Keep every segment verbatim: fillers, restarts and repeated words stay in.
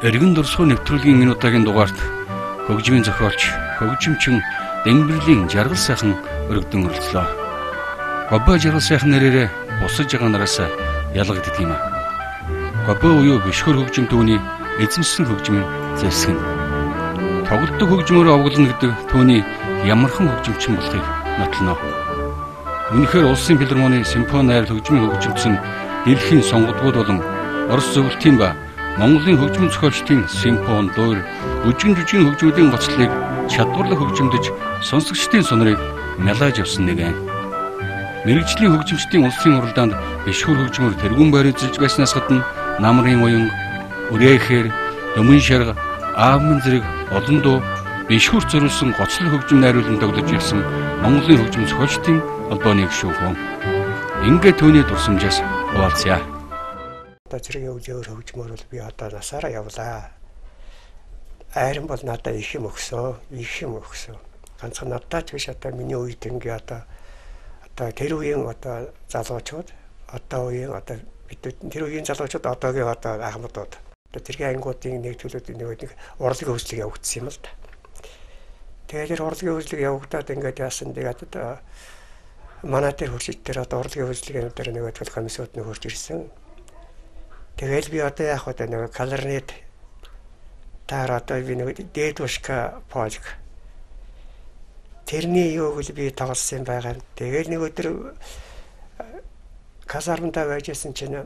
Эргэн дурсахуй нэвтрүүлгийн энэ удаагийн дугаарт хөгжмийн зохиолч, хөгжимчин Д.Жаргалсайхан өргөдөн оролцлоо. Д.Жаргалсайхан нэрээр бусаж байгаа нараас ялгагддаг юм а. Гобо буюу бишхөр хөгжим түүний эзэмшсэн хөгжмийн зэвсэг нь. Тоглолттой хөгжмөөр овглоно гэдэг түүний ямархан хөгжимчин болохыг нотлоно. Үнэхээр улсын филармоны симфони найрал хөгжмийн хөгжимчин дэлхийн сонгогдгууд болон Орос зөвлөлтийн ба Монголын хөгжмийн зохиолчдын симфон, дуур, үжигэн жүжигэн хөгжмөдийн гоцлыг чадварлаг хөгжимдөж сонсогчдын сонорыг мялааж явсан нэгэн. Мэргэжлийн хөгжимчдийн улсын уралдаанд бишхүр хөгжмөөр тэргүүн баригдаж байснаас гадна намрын уян, үрээхээр, өмнө шарга, аавмын зэрэг олон дуу бишхүр зориулсан гоцлог хөгжим найруулан тоглож явсан Монголын хөгжим зохиолчдын холбооны гишүүн. Ингээд түүний дурсамжаас хуваалцъя. Зэрэг өөр хөгжмөр бол би одоо насаараа явлаа. Айран бол надад их юм өгсөн, их юм өгсөн. Ганцхан надад ч биш одоо миний үед ингээ одоо одоо тэр үеийн одоо залуучууд, одоо үеийн одоо бид тэр үеийн залуучууд одоогийн одоо ахмадууд. Одоо тэргийн ангуудын нэг төлөвд нэг нэг урлагийн хөгжлийг явагдсан юм л да. Тэгээд тэр урлагийн хөгжлийг явагдаад ингээд яасан тэгээд одоо манай тэр хөгжид тэр одоо урлагийн хөгжлийн дээр нэг төлөв комиссууд нэг хурж ирсэн. Тэгэл би одоо яг одоо нэг калорнет таар одоо би нэг дедушка полк тэрний юуг л би тоглосон байгаа. Тэгэл нэг өдөр казарманда байжсэн чинь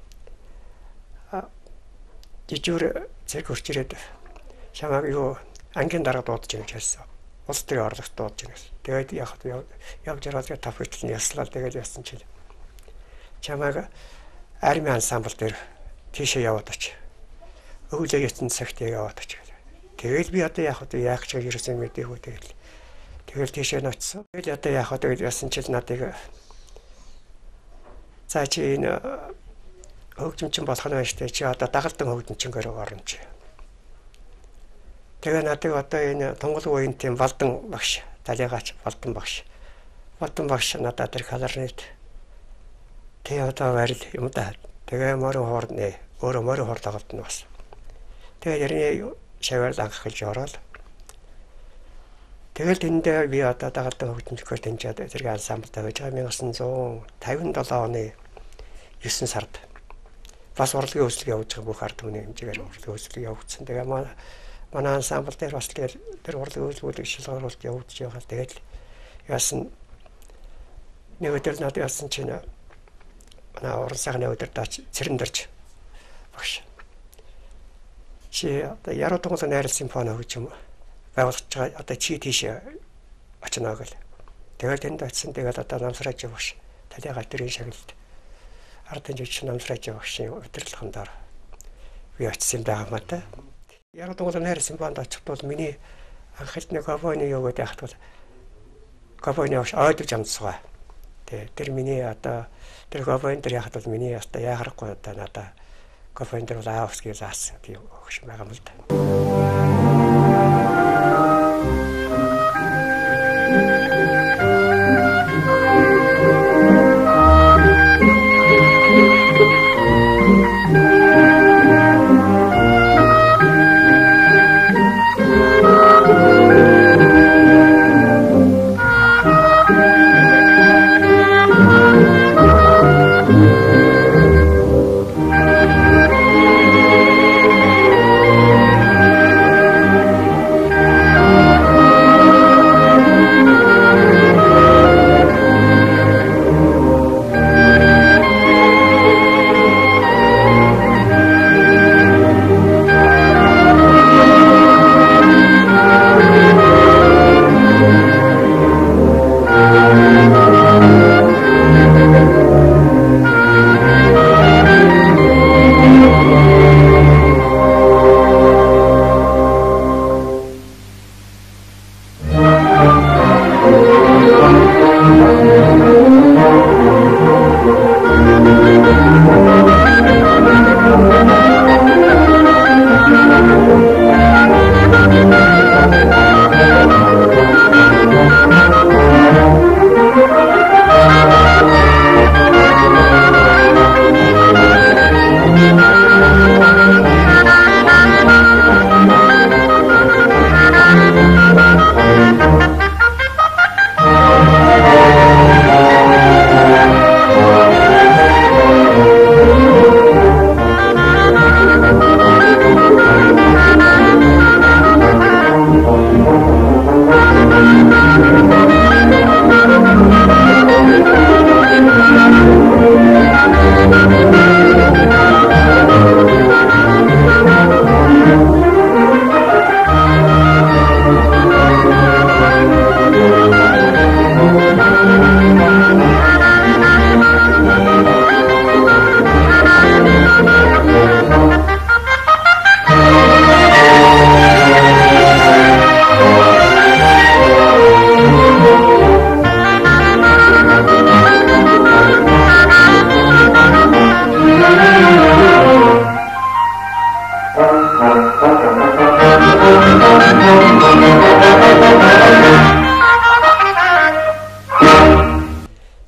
жижигэр зэрэг хурж ирээд чамаг юу ангийн дарга дуудаж юм гэсэн. Улс төрийн орлогч дуудаж юм гэсэн. Тэгээд яг явж яваад тавхичлан яслаа. Тэгээд яасан чинь чамаг армийн ансамбл дээр тийшээ яваад оч. Өглөө яцсан цагт яваад оч. Тэгэл би одоо яг одоо яах гэж ирсэн мэдээгүй тэгэл. Тэгэл тийшээ ноцсон. Тэгэл одоо яг одоо яасан чил надыг за чи энэ хөгжимчин болох нь штэ чи одоо дагалдан хөгжимчингээр орно чи. Тэгээ надыг одоо энэ Тунгал үеийн тийм Балдан багш, талигач Балдан багш. Балдан багш надад тэр калорнет тэ одоо барил юм да. Тэгээ морин хоорны өөрөө морин хоор дагалдна бас. Тэгээ ярины шавар анх хэлж ороод. Тэгэл тэндээ би одоо дагалдан хөгжимчгөр тэнцээд зэрэг ансамблтай байж байгаа найман зуун тавин долоо оны есөн сард бас урлагийн хөгжлийг явуулж байгаа бүх ард түмний хэмжээгээр урлагийн хөгжлийг явуулсан. Тэгээ манай манай ансамбл дээр бас тэр урлагийн хөгжлийг шилгууруулж явуулж байгаа. Тэгээд яасан нэг өдөр надад яасан чинь манай уран сайхны өдөр даач цэрэндэрч багш. Чи одоо яруу тунгал найрал симфони хөгжим байгуулж байгаа одоо чи тийш очно гэл. Тэгээд энд очисон тэгээд одоо намсраач багш. Талигаа төрийн шагналд ардын жижиг намсраач багшийн удирдлагын дор би очисон байгаа маа та. Яруу тунгал найрал симфонд очихд бол миний анхэлт нэг гобойны юу гэдэг яхад бол гобойны багш ойдож амцгаа. Тэгээ тэр миний одоо тэр гобойн дээр яхад бол миний одоо яахарахгүй одоо надаа гобойн дээр бол аавс гэж аасан би өгш байгаа юм л да.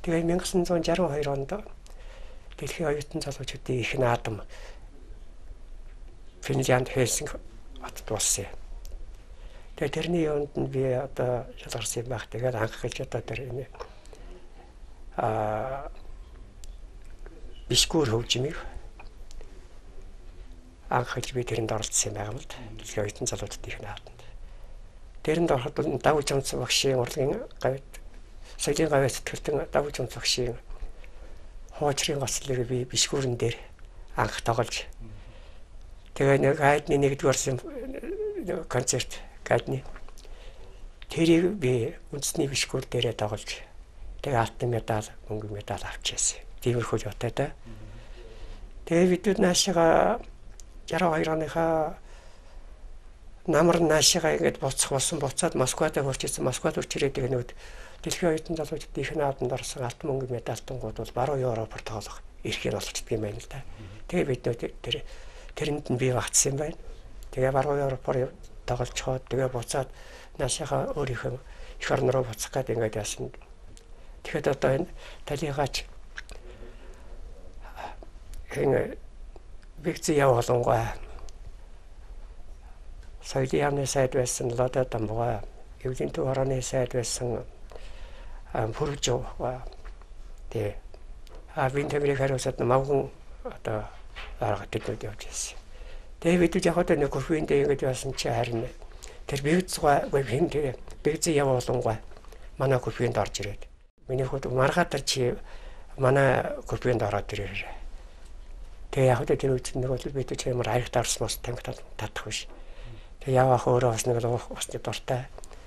Тэгээ 천구 шестьдесят two онд дэлхийн оюутан залуучуудын их наадам Финлянд Хельсинки хотод болсон. Тэгээ тэрний юунд нь би одоо шалгарсан байх. Тэгээд анх гэж одоо тэр энэ а бишгүүр хөгжмийг анх гэж би тэрэнд оролцсон юм байгаа юм л да. Дэлхийн оюутан залуучуудын их наадамд. Тэрэнд ороход давж онц багшийн урлагийн гавьд соёлын гавьд сэтгэлтэн давж онц багшийн хоочрын гоцлыг би бишгүүрэн дээр анх тоглож. Тэгээ нэг гайдны нэгдүгээр концерт гайдны тэрийг би үндэсний бишгүүр дээрээ тоглож. Тэгээ алтан медаль, мөнгө медаль авчихсан. Тиймэрхүү жоотой да. Тэгээ бид наашаага шестьдесят two оныхаа намар наашаага ингэж буцах болсон буцаад Москвад хурцсан. Москвад хурцрээд тэгээ нэг дэлхийн оюутан залуучуудын их наадамд орсон алтан мөнгө медальтангууд бол баруун Европоор тоглох эрхийг олгочдөг юм байна л да. Тэгээ бид нөө тэр тэрэнд нь бий багтсан юм байна. Тэгээ баруун Европоор тоглож чоод тэгээ буцаад наашаага өөрийнхөө их орн руу буцах гэдэг ингэж яасан. Тэгэхэд одоо энэ талигаач энэ бигцээ явуулангуй соёлын яамны сайд байсан лодо дамбуга эвлийн төв хорооны сайд байсан пүржөө тэ а винтэмрийг хариуцаад мавган одоо арга төдөөд явж байсан. Тэгээ бид яг одоо нэг кофеиндээ ингэж яасан чи харин тэр бигцээ хин тэр бигцээ явуулангуй манай кофеинд орж ирээд миний хот маргаатар чи манай кофеинд ороод ирээрээ. Тэгээ яг одоо тэр үед нэг бол бид ч ямар аягт арс мос тамхи татах биш. Тэгээ явах өөрөө бас нэг л усны дуртай.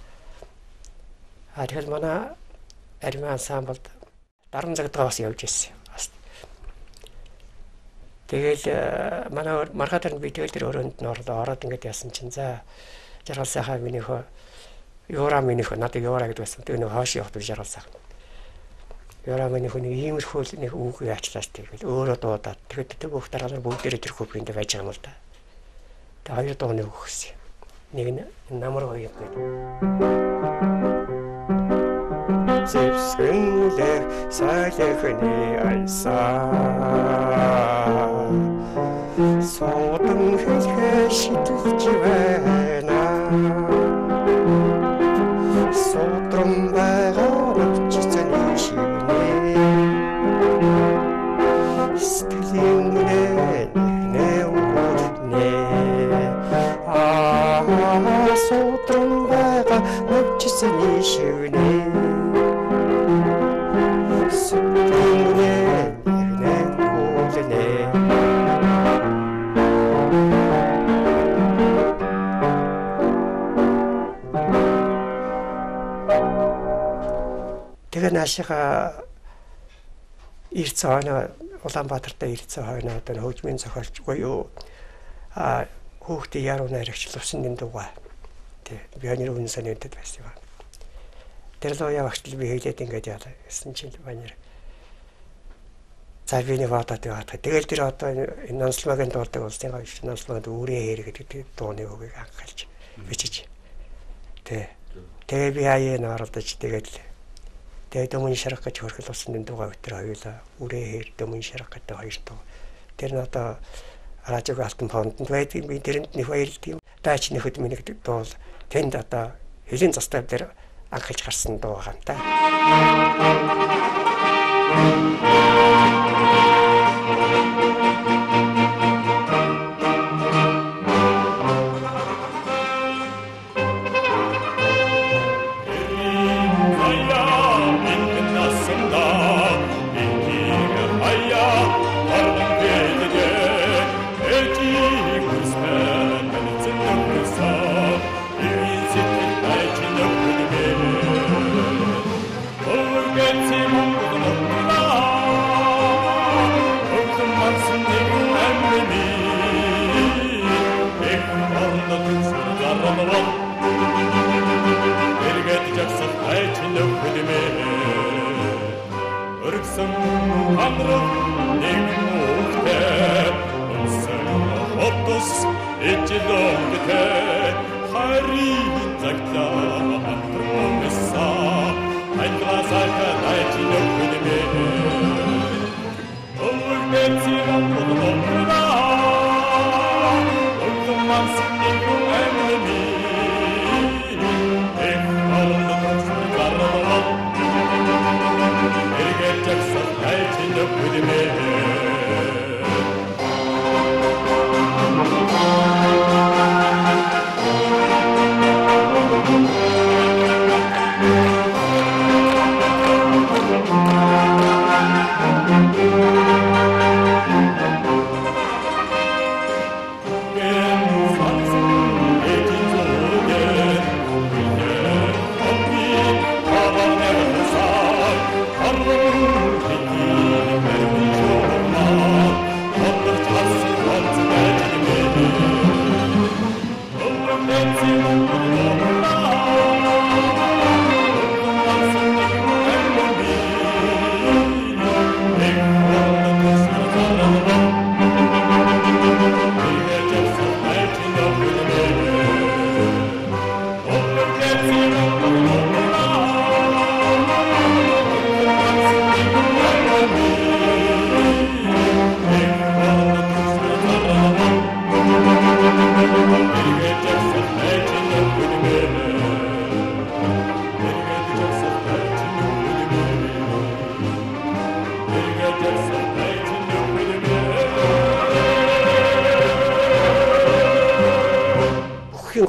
А тэгэхээр манай армийн ансамблд даран загдгаа бас явж ирсэн. Тэгэл манай маргаатар би тэгэл тэр өрөөнд нь ороод ингээд яасан чинь за жаргалсайхан минийхөө юура минийхөө надад юура гэдэг байсан. Тэгээ нэг хоош явахд жаргалсайхан. Яра миний хүний иймэрхүү нэг үг яачлаас тэгэл өөрөө дуудаад тэгэхэд тэр бүх дараагаар бүгдээрээ тэр хүүхэнд байж байгаа юм л да. Тэгээ хоёр дууны үг өгсөн. Нэг нь намар хоёр гэдэг. Зэвсгэнлэр сайхны айсаа содон хэлхэ шидэлж байна. Содром байгаа навчсан шивнэ. Стилинэ нэвнэ. Аа содром байгаа навчсан шивнэ. Стилинэ нэвнэ. Тэгээ наашига ирцэн хойно Улаанбаатартай ирцэн хойно одоо хөгжмийн зохиолч буюу а хүүхдийн яруу найрагч Лувсан Дэндуга тий бионер үнсэн нэдэд байсан юм. Тэр л явагчл би хэлээд ингэж яалаа гэсэн чинь банер. За би нэг бодоод яваад. Тэгэл тэр одоо энэ нансалмагийн дуулдаг улсын гавьч нансалмад үрээ хэр гэдэг дууны үгийг анхaalж бичиж. Тий. Тэгээ би аяа наарлаж тэгэл тэгээ дөмөн шарах гэж хөрхөл болсон Дэндуга өтер хоёулаа үрээ хэр дөмөн шарах гэдэг хоёр дуу. Тэр нь одоо радиог алтан фондд байдаг би тэрэнд нэг баярлт юм. Даач нэхэд миний дуу тэнд одоо хэлийн застав дээр анхалж гарсан дуу байгаа юм та. Ein Glas alter Leid in der Kühle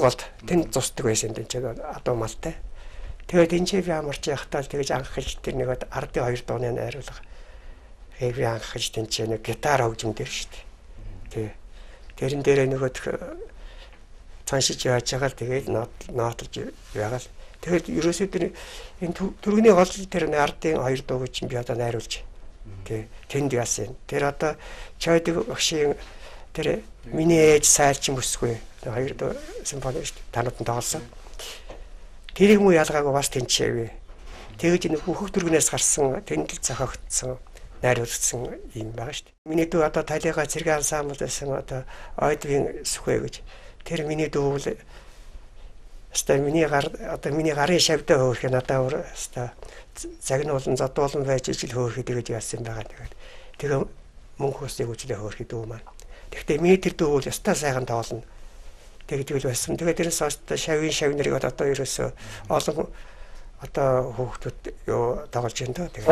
голд тэнд зусдаг байсан энэ ч адуу малтай. Тэгээд энэ чи би амарч явахдаа л тэгэж анхаж тэр нэг ардын хоёр дууны найруулга. Ээ би анхаж тэнд чи нэг гитар хөгжим дээр шүү дээ. Тэг. Тэрэн дээрээ нөгөө цаашиж яаж байгаа л тэгээд ноотолж байгаа л. Тэгээд ерөөсөө тэр энэ түргэний гол тэр ардын хоёр дууг чинь би одоо найруулж. Тэг. Тэнд яасан. Тэр одоо чойдог багшийн тэр миний ээж сайлч мөсгүй. Хоёр дуу симфони шүү дээ. Танууд нь тоглосон. Тэрийг муу ялгаагүй бас тэнцээвэ. Тэгэж энэ бүх төргнээс гарсан тэндэл зохиогдсон найруулсан юм байгаа шүү дээ. Миний дүү одоо талигаа зэрэг ансамбль байсан одоо ойдгийн сүхэ гэж. Тэр миний дүү л өстой миний гар одоо миний гарын шавьдаа хөөрх надаа өөр өстой загнуулан задуулан байж ижил хөөрхөд гэж яасан байгаа. Тэгээд тэгээ мөнх усыг үжлээ хөөрхөд дүү маань. Тэгэхдээ миний тэр дүү л өстой сайхан тоглоно. Тэгдэл байсан. Тэгээд тэрээс хойш шавийн шавнырыг одоо ерөөсөө олон одоо хүүхдүүд юу тоглож байна даа.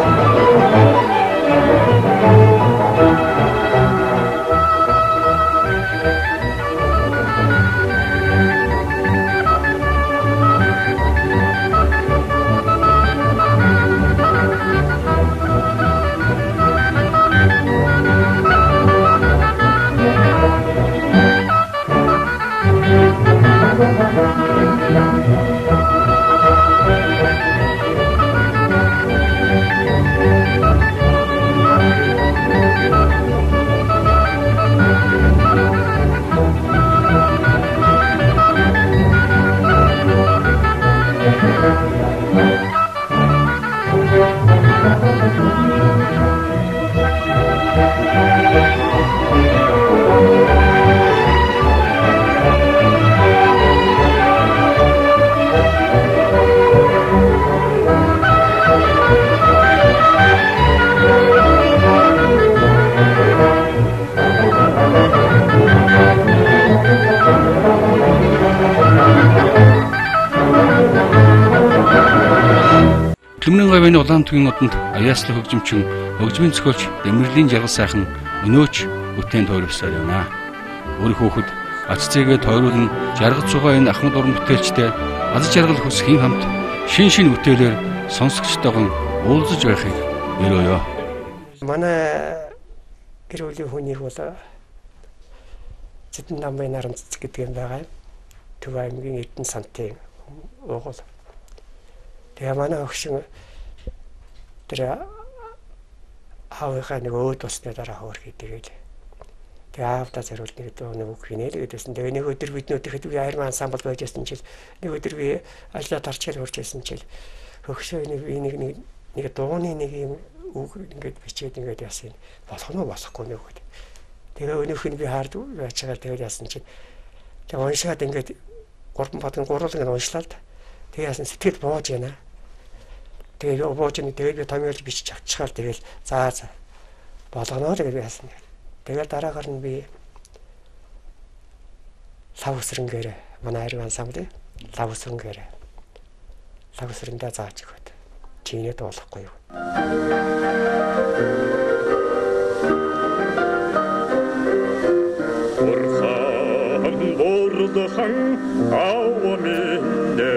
Хөгжмийн гавьяаны улаан түгийн одонд аяаслах хөгжимчин, хөгжмийн зохиолч Дэмэрлийн Жаргалсайхан өнөөч бүтээн тойрвсаар байна. Өөр хөөхд ач зээгээ тойруулан жаргал цугаа энэ ахмад уран бүтээлчтэй аз жаргал хүсхийн хамт шин шин бүтээлээр сонсогчтойгоо уулзаж байхыг өрөөё. Манай гэр бүлийн хүнийг бол Зэдэн намын наран цэцэг гэдэг юм байгаа. Төв аймгийн Эрдэнэ сантын уугуул. Тэгээ манай өгшин тэр аавынхаа нэг өөд усны дараа хөөрхий тэгээд тэгээ аавдаа зориулт нэг нэг үг хийнэ л гэдээсэн. Тэгээ нэг өдөр бид нөтөхэд би арим ансамбл байж байсан чил нэг өдөр би ажиллаа тарчил хурж байсан чил хөгшөө нэг нэг нэг нэг дууны нэг юм үг ингээд бичээд ингээд яасан болох нь болохгүй нэг үг. Тэгээ өнөөх нь би хаард байцаагаар тэгээд яасан чинь тэгээ уншаад ингээд гурван батын гуруулг нь уншлаа л тэгээ яасан сэтгэл бууж яана. Тэгээ бууж нь тэгээд би томьёолж бичиж авчихаар тэгэл заа заа болгоно л гэж яасан. Тэгээд дараагаар нь би лав өсрөнгөөр манай арим ансамбль лав өсрөнгөөр лав өсрөндөө зааж өгöd. Чинээд болохгүй юу? Хан аваминэ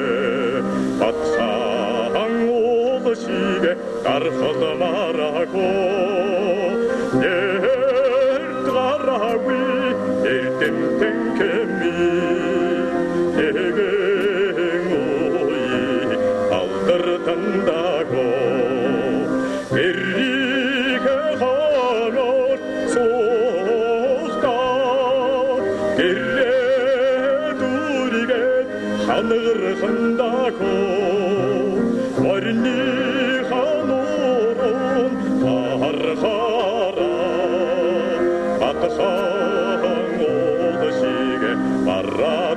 батсан уулшигэ гархалмараго нэртгарави эрдэн тэнкэми эгэн уи алдартандаго эрригэ ханор сохта гэрэ 하늘한다고 머리니 하늘은 바라하라 아까상 오듯이게 말아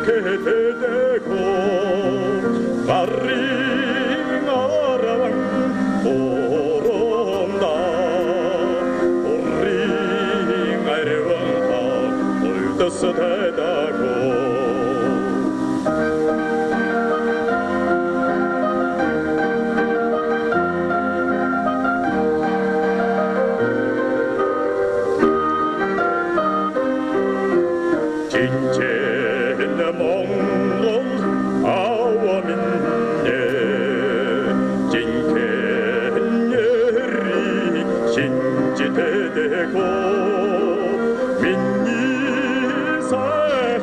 대대고 가린 아랑 오른다 우리 아래왕다 올듯 대다고 대대고 민니사항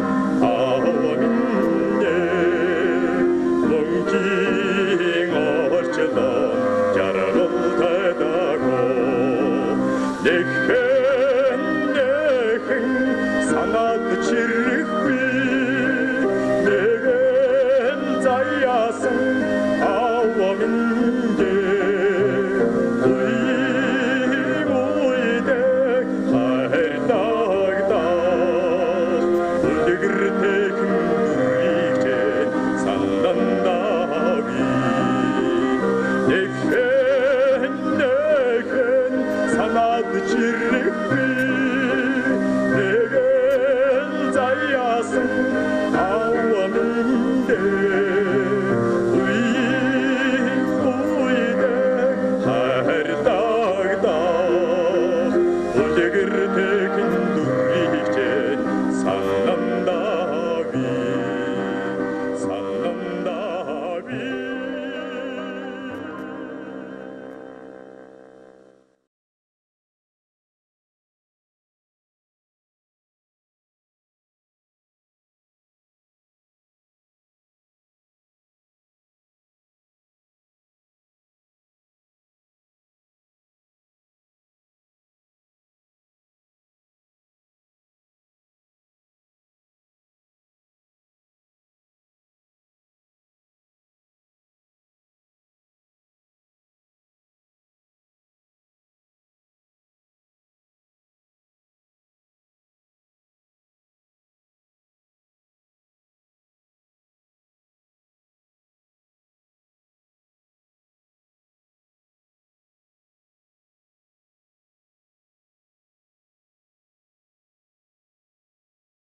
아와민예 뭉킹어쩌던 자라고 대다고 내행 내행 산하드 칠